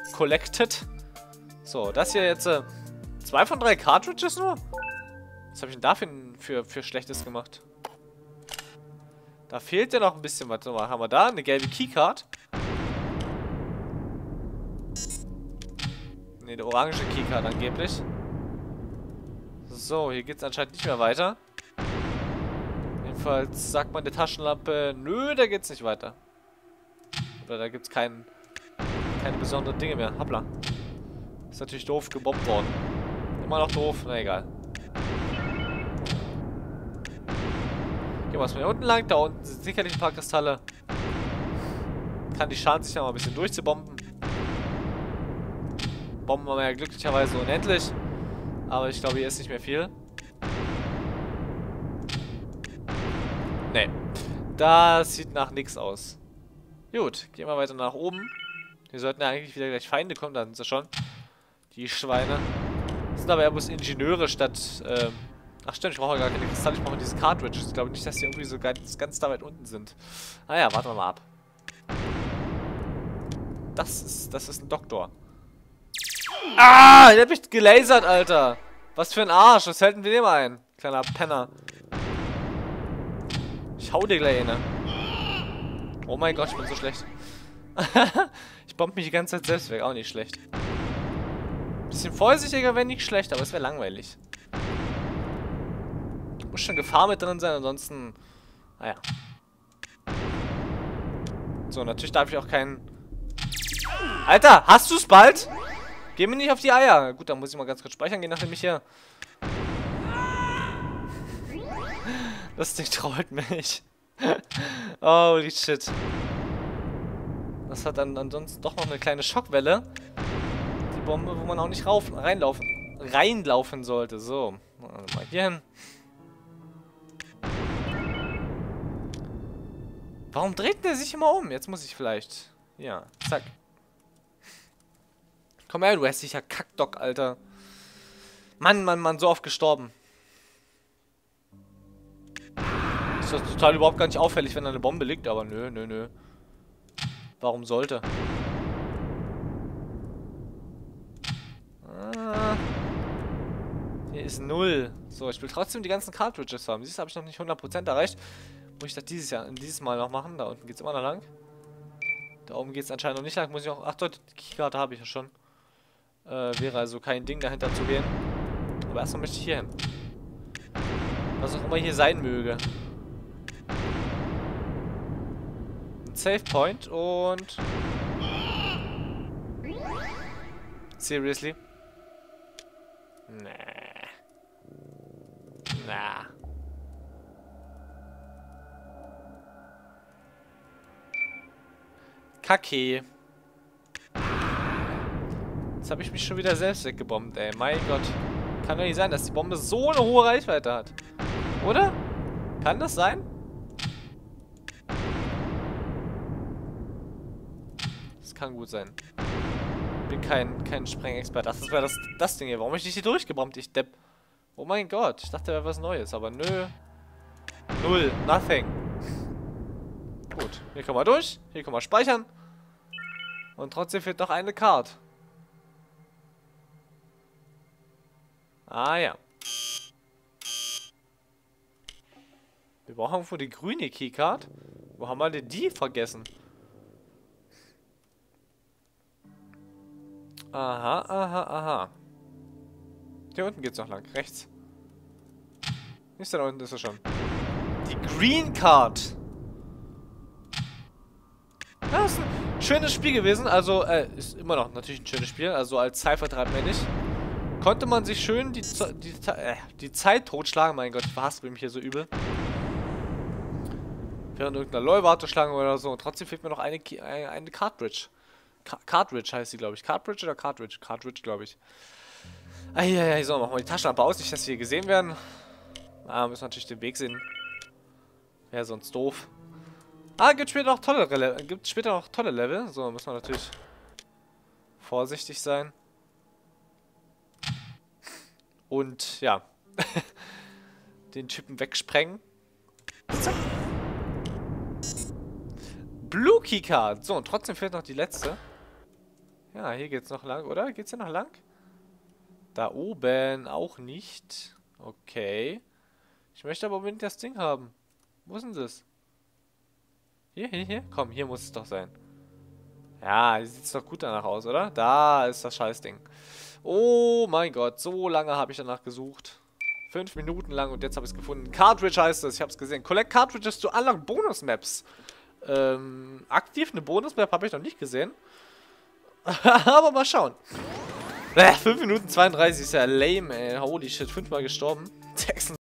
collected. So, das hier jetzt 2 von 3 Cartridges nur? Was habe ich denn da für Schlechtes gemacht? Da fehlt ja noch ein bisschen was. Was haben wir da? Eine gelbe Keycard. Ne, eine orange Keycard angeblich. So, hier geht es anscheinend nicht mehr weiter. Jedenfalls sagt man der Taschenlampe, nö, da geht's nicht weiter. Oder da gibt's keine besonderen Dinge mehr. Hoppla. Ist natürlich doof gebombt worden. Immer noch doof, na egal. Gehen wir erstmal hier unten lang. Da unten sind sicherlich ein paar Kristalle. Kann die Schaden sich ja mal ein bisschen durchzubomben. Bomben wir ja glücklicherweise unendlich. Aber ich glaube, hier ist nicht mehr viel. Nee. Das sieht nach nichts aus. Gut, gehen wir weiter nach oben. Hier sollten ja eigentlich wieder gleich Feinde kommen, da sind sie schon. Die Schweine. Das sind aber eher bloß Ingenieure statt, ach stimmt, ich brauche gar keine Kristalle, ich brauche diese Cartridges. Ich glaube nicht, dass die irgendwie so ganz da weit unten sind. Naja, warten wir mal ab. Das ist ein Doktor. Ah, der hat mich gelasert, Alter. Was für ein Arsch, was fällt denn dem ein? Kleiner Penner. Ich hau dir gleich eine. Oh mein Gott, ich bin so schlecht. Ich bomb mich die ganze Zeit selbst weg, auch nicht schlecht. Bisschen vorsichtiger wäre nicht schlecht, aber es wäre langweilig. Muss schon Gefahr mit drin sein, ansonsten... Naja. So, natürlich darf ich auch keinen... Alter, hast du's bald? Geh mir nicht auf die Eier. Gut, dann muss ich mal ganz kurz speichern gehen, nachdem ich hier... Das Ding trollt mich. Holy shit. Das hat dann ansonsten doch noch eine kleine Schockwelle. Die Bombe, wo man auch nicht reinlaufen sollte. So, also mal hier hin. Warum dreht der sich immer um? Jetzt muss ich vielleicht... Ja, zack. Komm her, du hässlicher Kackdock, Alter. Mann, so oft gestorben. Ist das total überhaupt gar nicht auffällig, wenn da eine Bombe liegt, aber nö. Warum sollte? Ah. Hier ist 0. So, ich will trotzdem die ganzen Cartridges haben. Siehst du, habe ich noch nicht 100% erreicht. Muss ich das dieses Mal noch machen? Da unten geht es immer noch lang. Da oben geht es anscheinend noch nicht lang. Muss ich auch... Ach, dort, die Keykarte habe ich ja schon. Wäre also kein Ding, dahinter zu gehen. Aber erstmal möchte ich hier hin. Was auch immer hier sein möge. Ein Save Point und... Seriously? Nee. Na. Kacke. Jetzt habe ich mich schon wieder selbst weggebombt, ey. Mein Gott. Kann doch nicht sein, dass die Bombe so eine hohe Reichweite hat. Oder? Kann das sein? Das kann gut sein. Bin kein Sprengexperte. Das wäre das Ding hier. Warum habe ich nicht hier durchgebombt, ich Depp? Oh mein Gott. Ich dachte, da wäre was Neues, aber nö. Null. Nothing. Gut. Hier können wir durch. Hier können wir speichern. Und trotzdem fehlt noch eine Card. Ah ja. Wir brauchen irgendwo die grüne Keycard. Wo haben wir denn die vergessen? Aha. Hier unten geht's noch lang. Rechts. Ist da unten ist es schon. Die Green Card. Ja, ist ein schönes Spiel gewesen. Also, ist immer noch natürlich ein schönes Spiel. Also als Zeitvertreib männlich. Konnte man sich schön die Zeit totschlagen. Mein Gott, ich verhaspel mich hier so übel. Während irgendeiner LOL-Warteschlange oder so. Und trotzdem fehlt mir noch eine Cartridge. Cartridge heißt sie, glaube ich. Cartridge oder Cartridge? Cartridge, glaube ich. Eieiei, so, machen wir die Taschenlampe aus. Nicht, dass wir hier gesehen werden. Ah, müssen wir natürlich den Weg sehen. Wäre sonst doof. Ah, gibt später noch tolle Level. So, müssen wir natürlich vorsichtig sein. Und, ja. Den Typen wegsprengen. Zack. Blue Keycard. So, und trotzdem fehlt noch die letzte. Ja, hier geht's noch lang, oder? Geht's hier noch lang? Da oben auch nicht. Okay. Ich möchte aber unbedingt das Ding haben. Wo ist denn das? Hier. Komm, hier muss es doch sein. Ja, sieht's doch gut danach aus, oder? Da ist das Scheißding. Oh mein Gott, so lange habe ich danach gesucht. 5 Minuten lang und jetzt habe ich es gefunden. Cartridge heißt es, ich habe es gesehen. Collect Cartridges to unlock Bonus-Maps. Aktiv eine Bonus-Map habe ich noch nicht gesehen. Aber mal schauen. 5 Minuten 32 ist ja lame, ey. Holy shit, 5-mal gestorben.